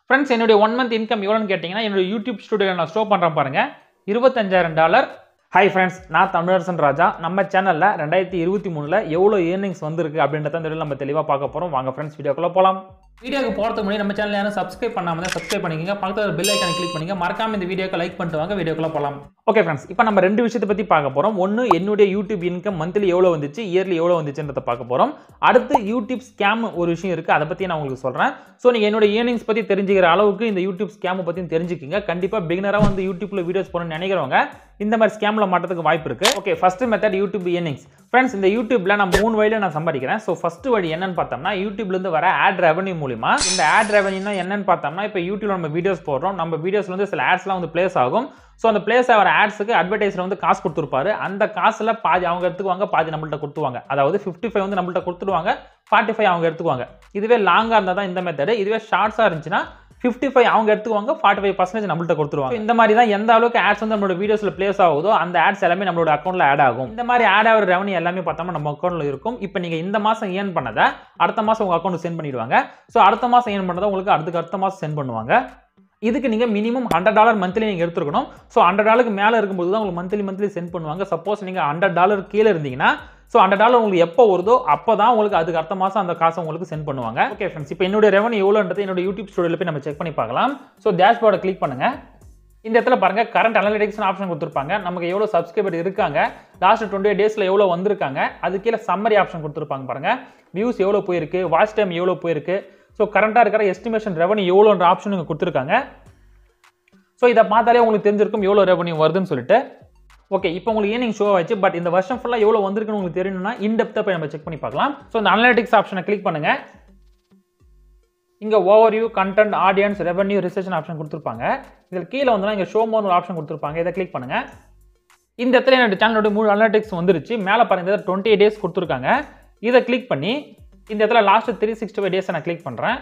Friends என்னுடைய 1 month income எவ்வளோன்னு கேட்டிங்கன்னா என்னுடைய யூடியூப் ஸ்டுடியோவில் நான் ஷோ பண்ணுறேன் பாருங்க $25,000. ஹாய் ஃப்ரெண்ட்ஸ், நான் தமிழரசன் ராஜா. நம்ம சேனலில் 2023 எவ்வளோ ஏர்னிங்ஸ் வந்திருக்கு அப்படின்றத இந்த வீடியோ நம்ம தெளிவாக பார்க்க போகிறோம். வாங்க ஃப்ரெண்ட்ஸ் வீடியோக்குள்ளே போகலாம். வீடியோக்கு போகிறதுக்கு முன்னாடி நம்ம சேனல் யாரும் சப்ஸ்கிரைப் பண்ணாமல் சப்ஸ்கிரைப் பண்ணிக்கங்க. பக்கத்தில் பெல் ஐக்கானை கிளிக் பண்ணிங்க. மறக்காம இந்த வீடியோக்கு லைக் பண்ணிட்டு வாங்க. வீடியோக்குள்ளே போகலாம். ஓகே ஃப்ரெண்ட்ஸ், இப்போ நம்ம ரெண்டு விஷயத்தை பற்றி பார்க்க போகிறோம். ஒன்று என்னுடைய யூடியூப் இன்கம் மந்த்லி எவ்வளோ வந்துச்சு, இயர்லி எவ்வளோ வந்துச்சுன்றதை பார்க்க போகிறோம். அடுத்து யூடியூப் ஸ்கேம் ஒரு விஷயம் இருக்குது, அதை பற்றி நான் உங்களுக்கு சொல்கிறேன். ஸோ நீங்கள் என்னோட ஏர்னிங்ஸ் பற்றி தெரிஞ்சுக்கிற அளவுக்கு இந்த யூடியூப் ஸ்கேமை பற்றியும் தெரிஞ்சுக்கிங்க. கண்டிப்பாக பிகினராக வந்து யூடியூப்பில் வீடியோஸ் போகணும்னு நினைக்கிறவங்க இந்த மாதிரி ஸ்கேமில் மாட்டதுக்கு வாய்ப்பு இருக்குது. Okay, first method YouTube earnings. Friends, இந்த யூடியூப்ல நான் 3 வழியில் நான் சம்பாதிக்கிறேன். ஸோ ஃபர்ஸ்ட் வழி என்னன்னு பார்த்தோம்னா யூடியூப்லேருந்து வர ஆட் ரெவன்யூ மூலிமா. இந்த ஆட் ரெவன்யூனா என்னன்னு பார்த்தோம்னா இப்போ யூடியூப்ல நம்ம வீடியோஸ் போடுறோம், நம்ம வீடியோஸ்ல வந்து சில ஆட்ஸ்லாம் வந்து பிளேஸ் ஆகும். ஸோ அந்த பிளேஸ் ஆகிற ஆட்ஸுக்கு அட்வர்டைஸர் வந்து காசு கொடுத்துருப்பாரு. அந்த காசில் பாதி அவங்க எடுத்துக்குவாங்க, பாதி நம்மள்ட்ட கொடுத்துவாங்க. அதாவது 55 வந்து நம்மள்ட்ட கொடுத்துடுவாங்க, 45 அவங்க எடுத்துக்குவாங்க. இதுவே லாங்காக இருந்தால் தான் இந்த மெத்தடு. இதுவே ஷார்ட்ஸாக இருந்துச்சுன்னா 55 அவங்க எடுத்துக்குவாங்க, 45% நம்மள்ட்ட கொடுத்துருவாங்க. இந்த மாதிரி தான் எந்த அளவுக்கு ஆட்ஸ் வந்து நம்மளோட வீடியோஸ்ல பிளேஸ் ஆகுதோ அந்த ஆட்ஸ் எல்லாமே நம்மளோட அக்கௌண்ட்ல ஆட் ஆகும். இந்த மாதிரி ஆட் ஆகிற ரெவன்யூ எல்லாமே பார்த்தோம்னா நம்ம அக்கௌண்ட்ல இருக்கும். இப்போ நீங்க இந்த மாசம் ஏர்ன் பண்ணதை அடுத்த மாசம் உங்க அக்கௌண்ட் சென்ட் பண்ணிடுவாங்க. ஸோ அடுத்த மாசம் ஏர்ன் பண்ணதை உங்களுக்கு அடுத்த மாசம் சென்ட் பண்ணுவாங்க. இதுக்கு நீங்க மினிமம் $100 மந்த்லி நீங்க எடுத்துக்கணும். ஸோ $100 மேல இருக்கும்போது தான் உங்களுக்கு மந்த்லி சென்ட் பண்ணுவாங்க. சப்போஸ் நீங்க $100 கீழே இருந்தீங்கன்னா ஸோ $100 உங்களுக்கு எப்போ வருதோ அப்போ தான் உங்களுக்கு அதுக்கு அடுத்த மாதம் அந்த காசை உங்களுக்கு சென்ட் பண்ணுவாங்க. ஓகே ஃப்ரெண்ட்ஸ், இப்போ என்னுடைய ரெவன்யூ எவ்வளோன்றது என்னோட யூடியூப் ஸ்டுடியோவில் போய் நம்ம செக் பண்ணி பார்க்கலாம். ஸோ டேஷ்போர்டை கிளிக் பண்ணுங்க. இந்த இடத்துல பாருங்க கரண்ட் அனலிட்டிக்ஸ் ஆப்ஷன் கொடுத்துருப்பாங்க. நமக்கு எவ்வளோ சப்ஸ்கிரைபர் இருக்காங்க, லாஸ்ட் 28 டேஸ்ல எவ்வளோ வந்திருக்காங்க, அது கீழே சம்மரி ஆப்ஷன் கொடுத்துருப்பாங்க பாருங்க. வியூஸ் எவ்வளோ போயிருக்கு, வாட்ச் டைம் எவ்வளோ போயிருக்கு, ஸோ கரண்டாக இருக்கிற எஸ்டிமேஷன் ரெவன்யூ எவ்வளோன்ற ஆப்ஷன் இங்கே கொடுத்துருக்காங்க. ஸோ இதை பார்த்தாலே உங்களுக்கு தெரிஞ்சிருக்கும் எவ்வளோ ரெவன்யூ வருதுன்னு சொல்லிட்டு. ஓகே, இப்போ உங்களுக்கு ஏர்னிங் ஷோ ஆச்சு. பட் இந்த வருஷம் ஃபுல்லாக எவ்வளோ வந்திருக்குன்னு உங்களுக்கு தெரியணும்னா இன்டெப்த்தாக போய் நம்ம செக் பண்ணி பார்க்கலாம். ஸோ இந்த அனலிட்டிக்ஸ் ஆப்ஷனை கிளிக் பண்ணுங்க. இங்கே overview, content, audience, revenue, research option கொடுத்துருப்பாங்க. இதில் கீழே வந்து இங்கே ஷோ மோர் ஒரு ஆப்ஷன் கொடுத்துருப்பாங்க. இதை கிளிக் பண்ணுங்க. இந்த இடத்துல என்னோட சேனலோட 3 அனலிட்டிக்ஸ் வந்துருச்சு. மேலே பாருங்க 28 டேஸ் கொடுத்துருக்காங்க. இதை கிளிக் பண்ணி இந்த இடத்துல லாஸ்ட் 365 டேஸ் நான் கிளிக் பண்ணுறேன்.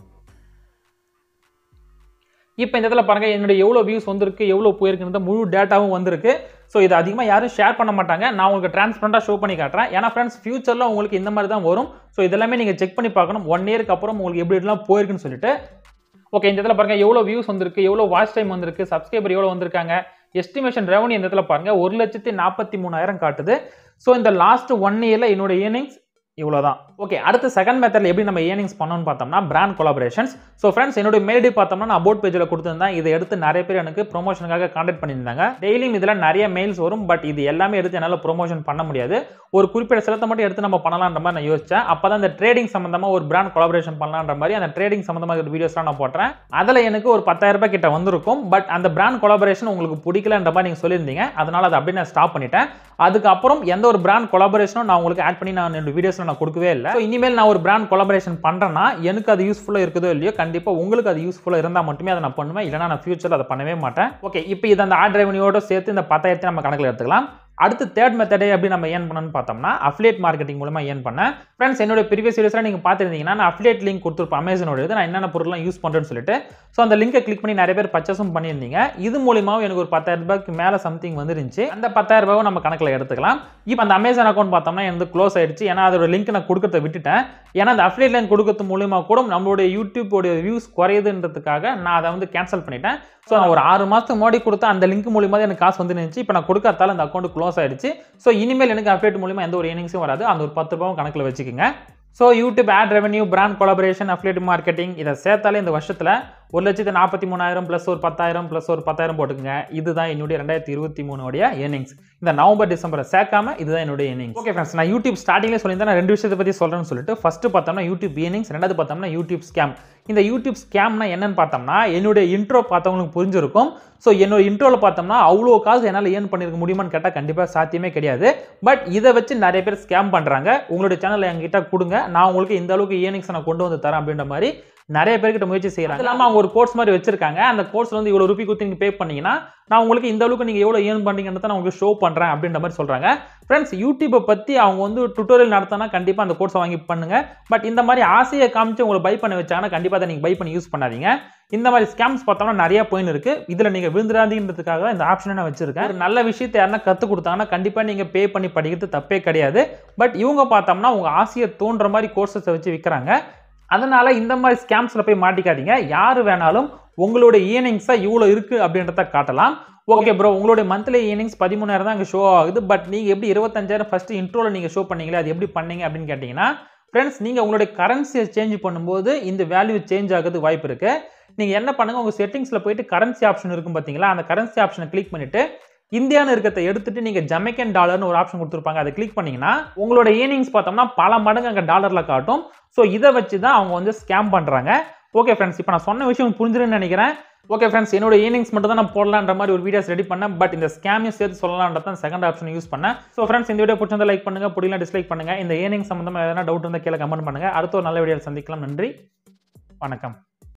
இப்போ இந்த இடத்துல பாருங்க என்னோட எவ்வளோ வியூஸ் வந்திருக்கு, எவ்வளோ போயிருக்குன்ற முழு டேட்டாவும் வந்திருக்கு. ஸோ இது அதிகமாக யாரும் ஷேர் பண்ண மாட்டாங்க. நான் உங்களுக்கு டிரான்ஸ்பரண்டாக ஷோ பண்ணி காட்டுறேன். ஏன்னா ஃப்ரெண்ட்ஸ் ஃபியூச்சரில் உங்களுக்கு இந்த மாதிரி தான் வரும். ஸோ இதெல்லாமே நீங்கள் செக் பண்ணி பார்க்கணும் 1 இயருக்கு அப்புறம் உங்களுக்கு எப்படி எப்படிலாம் போயிருக்குன்னு சொல்லிட்டு. ஓகே, இந்த இடத்துல பாருங்க எவ்வளோ வியூஸ் வந்திருக்கு, எவ்வளோ வாட்ச் டைம் வந்திருக்கு, சப்ஸ்கிரைபர் எவ்வளோ வந்திருக்காங்க, எஸ்டிமேஷன் ரெவன்யூ இந்த இடத்துல பாருங்க 1,43,000 காட்டுது. ஸோ இந்த லாஸ்ட் 1 இயரில் என்னோட ஏர்னிங்ஸ் இவ்வளோதான். ஓகே, அடுத்து செகண்ட் மெத்தட்ல எப்படி நம்ம ஏர்னிங்ஸ் பண்ணணும்னு பார்த்தோம்னா பிராண்ட் கொலாபரேஷன்ஸ். ஸோ ஃப்ரெண்ட்ஸ் என்னோட மெயில் ஐடி பார்த்தோம்னா நான் அபவுட் பேஜில் கொடுத்துருந்தேன். இதை எடுத்து நிறைய பேர் எனக்கு ப்ரொமோஷனுக்காக கான்டாக்ட் பண்ணியிருந்தாங்க. டெய்லியும் இதில் நிறைய மெயில்ஸ் வரும். பட் இது எல்லாமே எடுத்து என்னால் ப்ரொமோஷன் பண்ண முடியாது. ஒரு குறிப்பிட்ட சிலத்தை மட்டும் எடுத்து நம்ம பண்ணலான்ற மாதிரி நான் யோசிச்சேன். அப்போ தான் இந்த ட்ரேடிங் சம்மந்தமாக ஒரு பிராண்ட் கொலாபரேஷன் பண்ணலான்ற மாதிரி அந்த ட்ரேடிங் சம்மந்தமாக வீடியோஸ்லாம் நான் போட்டேன். அதில் எனக்கு ஒரு 10,000 ரூபாய் கிட்ட வந்திருக்கும். பட் அந்த பிராண்ட் கொலாபரேஷன் உங்களுக்கு பிடிக்கலன்ற மாதிரி நீங்கள் சொல்லியிருந்தீங்க. அதனால் அதை அப்படியே நான் ஸ்டாப் பண்ணிட்டேன். அதுக்கப்புறம் எந்த ஒரு பிராண்ட் கொலாபரேஷனும் நான் உங்களுக்கு ஆட் பண்ணி நான் என்னோட வீடியோஸில் நான் கொடுக்கவே இல்லை. இனிமேல் நான் ஒரு பிராண்ட் கொலாபரேஷன் பண்றேன்னா எனக்கு அது யூஸ்ஃபுல்லா இருக்குதோ இல்லையோ கண்டிப்பா உங்களுக்கு அது யூஸ்ஃபுல்லா இருந்தா மட்டுமே அதை நான் பண்ணுவேன். இல்லைனா நான் ஃபியூச்சர்ல அதை பண்ணவே மாட்டேன். ஓகே, இப்போ இது அந்த ஆட் ரெவன்யூவோட சேர்த்து இந்த 10,000 நம்ம கணக்கில் எடுத்துக்கலாம். அடுத்து தேர்ட் மெத்தடே எப்படி நம்ம ஏர்ன் பண்ணணும்னு பார்த்தோம்னா அஃபிலியேட் மார்க்கெட்டிங் மூலமா ஏர்ன் பண்ணேன். ஃப்ரெண்ட்ஸ் என்னோட ப்ரீவியஸ் வீடியோஸ்ல நீங்க பார்த்துருந்தீங்கன்னா நான் அஃபிலியேட் லிங்க் கொடுத்துருப்பேன் அமேசானோட. நான் என்னென்ன பொருட்லாம் யூஸ் பண்றேன்னு சொல்லிட்டு. ஸோ அந்த லிங்கை கிளிக் பண்ணி நிறைய பேர் பர்ச்சேஸும் பண்ணியிருந்தீங்க. இது மூலியமாவும் எனக்கு ஒரு 10,000 ரூபாய்க்கு மேலே சம்திங் வந்துருந்துச்சு. அந்த 10,000 ரூபாயும் நம்ம கணக்கில் எடுத்துக்கலாம். இப்போ அந்த அமேசான் அக்கௌண்ட் பார்த்தோம்னா எனக்கு க்ளோஸ் ஆயிடுச்சு. ஏன்னா அதோட லிங்க் நான் கொடுக்கறத விட்டுட்டேன். ஏன்னா அந்த அஃபிலியேட் லிங்க் கொடுக்கறது மூலியமா கூட நம்மளோட யூடியூபோட வியூஸ் குறையுதுன்றதுக்காக நான் அதை வந்து கேன்சல் பண்ணிட்டேன். ஸோ நான் ஒரு 6 மாதத்துக்கு முன்னாடி கொடுத்த அந்த லிங்க் மூலியமாக எனக்கு காசு வந்துருந்துச்சு. இப்போ நான் கொடுக்காதால அந்த அக்கௌண்ட் க்ளோஸ் ஆயிடுச்சு. ஸோ இனிமேல் எனக்கு அஃபிலியேட் மூலியமா எந்த ஒரு ஏர்னிங்ஸும் வராது. அந்த ஒரு 10 ரூபாயும் கணக்கில் வச்சுக்கோங்க. So YouTube ad revenue, brand collaboration, affiliate marketing இதை சேர்த்தாலே இந்த வருஷத்தில் 1,43,000 ப்ளஸ் ஒரு 10,000 ப்ளஸ் ஒரு 10,000 போட்டுக்குங்க. இதுதான் என்னுடைய 2023 உடைய ஏர்னிங்ஸ். இந்த நவம்பர் டிசம்பரை சேர்க்காம இதுதான் என்னுடைய ஏர்னிங்ஸ். ஓகே ஃப்ரெண்ட்ஸ், நான் யூடியூப் ஸ்டார்டிங்லேயே சொல்லியிருந்தேன் நான் 2 விஷயத்தை பற்றி சொல்கிறேன்னு சொல்லிட்டு. ஃபர்ஸ்ட் பார்த்தோம்னா யூடியூப் ஏர்னிங்ஸ், ரெண்டாவது பார்த்தோம்னா யூடியூப் ஸ்கேம். இந்த யூடியூப் ஸ்கேம்னா என்னன்னு பார்த்தோம்னா என்னுடைய இன்ட்ரோ பார்த்தவங்களுக்கு புரிஞ்சிருக்கும். ஸோ என்னோட இன்ட்ரோவில் பார்த்தோம்னா அவ்வளோ காசு என்னால் ஏர்ன் பண்ணியிருக்க முடியுமான்னு கேட்டால் கண்டிப்பாக சாத்தியமே கிடையாது. பட் இதை வச்சு நிறைய பேர் ஸ்கேம் பண்ணுறாங்க. உங்களுடைய சேனலில் என்கிட்ட கொடுங்க, நான் உங்களுக்கு இந்த அளவுக்கு ஏர்னிங்ஸ் நான் கொண்டு வந்து தரேன் அப்படின்ற மாதிரி நிறைய பேர்கிட்ட முயற்சி செய்யறாங்க. இல்லாமல் அவங்க ஒரு கோர்ஸ் மாதிரி வச்சிருக்காங்க. அந்த கோர்ஸ் வந்து இவ்வளோ ரூபாய் கொடுத்து நீங்கள் பே பண்ணீங்கன்னா நான் உங்களுக்கு இந்த அளவுக்கு நீங்கள் எவ்வளோ ஏர்ன் பண்ணுறீங்கன்றத நான் உங்களுக்கு ஷோ பண்ணுறேன் அப்படின்ற மாதிரி சொல்கிறாங்க. ஃப்ரெண்ட்ஸ் யூடியூப்பை பற்றி அவங்க வந்து டுட்டோரியல் நடத்தினா கண்டிப்பாக அந்த கோர்ஸை வாங்கி பண்ணுங்க. பட் இந்த மாதிரி ஆசையை காமிச்சு உங்களை பை பண்ண வச்சாங்கன்னா கண்டிப்பாக அதை நீங்கள் பை பண்ணி யூஸ் பண்ணாதீங்க. இந்த மாதிரி ஸ்கேம்ஸ் பார்த்தோம்னா நிறைய போயின்னு இருக்கு. இதில் நீங்கள் விழுந்துடாதீங்கிறதுக்காக இந்த ஆப்ஷனை நான் வச்சிருக்கேன். ஒரு நல்ல விஷயத்தை யாருன்னா கற்றுக் கொடுத்தாங்கன்னா கண்டிப்பாக நீங்கள் பே பண்ணி படிக்கிறது தப்பே கிடையாது. பட் இவங்க பார்த்தோம்னா உங்கள் ஆசையை தோன்ற மாதிரி கோர்ஸஸை வச்சு விற்கிறாங்க. அதனால இந்த மாதிரி ஸ்கேம்ஸ்ல போய் மாட்டிக்காதீங்க. யாரு வேணாலும் உங்களுடைய ஏர்னிங்ஸா இவ்வளவு இருக்கு அப்படின்றத காட்டலாம். ஓகே ப்ரோ, உங்களுடைய மந்த்லி ஏர்னிங்ஸ் 13,000 தான் இங்க ஷோ ஆகுது. பட் நீங்க எப்படி 25,000 ஃபர்ஸ்ட் இன்ட்ரோல நீங்க ஷோ பண்ணீங்களே, அது எப்படி பண்ணீங்க அப்படின்னு கேட்டீங்கன்னா, ஃப்ரெண்ட்ஸ் நீங்க உங்களுடைய கரன்சியை சேஞ்ச் பண்ணும்போது இந்த வேல்யூ சேஞ்ச் ஆகிறதுக்கு வாய்ப்பு இருக்கு. நீங்க என்ன பண்ணுங்க, உங்க செட்டிங்ஸ்ல போயிட்டு கரன்சி ஆப்ஷன் இருக்கும் பாத்தீங்களா, அந்த கரன்சி ஆப்ஷனை கிளிக் பண்ணிட்டு இந்தியான்னு இருக்கிறத எடுத்துட்டு நீங்க ஜமைக்கன் டாலர்னு ஒரு ஆப்ஷன் கொடுத்துருப்பாங்க, அதை கிளிக் பண்ணீங்கன்னா உங்களோட ஏர்னிங்ஸ் பார்த்தோம்னா பல மடங்கு அங்க டாலர்ல காட்டும். ஸோ இதை வச்சு தான் அவங்க வந்து ஸ்கேம் பண்றாங்க. ஓகே ஃப்ரெண்ட்ஸ், இப்போ நான் சொன்ன விஷயம் புரிஞ்சிருன்னு நினைக்கிறேன். ஓகே ஃப்ரெண்ட்ஸ், என்னோட ஏர்னிங்ஸ் மட்டும் தான் நான் போடலான்ற மாதிரி ஒரு வீடியோஸ் ரெடி பண்ணேன். பட் இந்த ஸ்கேமையும் சேர்த்து சொல்லலாம்ன்றது தான் செகண்ட் ஆப்ஷன் யூஸ் பண்ணேன். ஸோ ஃப்ரெண்ட்ஸ், இந்த வீடியோ பிடிச்சிருந்தா லைக் பண்ணுங்க, பிடிக்கல டிஸ்லைக் பண்ணுங்க. இந்த ஏர்னிங் சம்பந்தமா எதனா டவுட் இருந்தால் கீழே கமெண்ட் பண்ணுங்க. அடுத்த ஒரு நல்ல வீடியோவில் சந்திக்கலாம். நன்றி, வணக்கம்.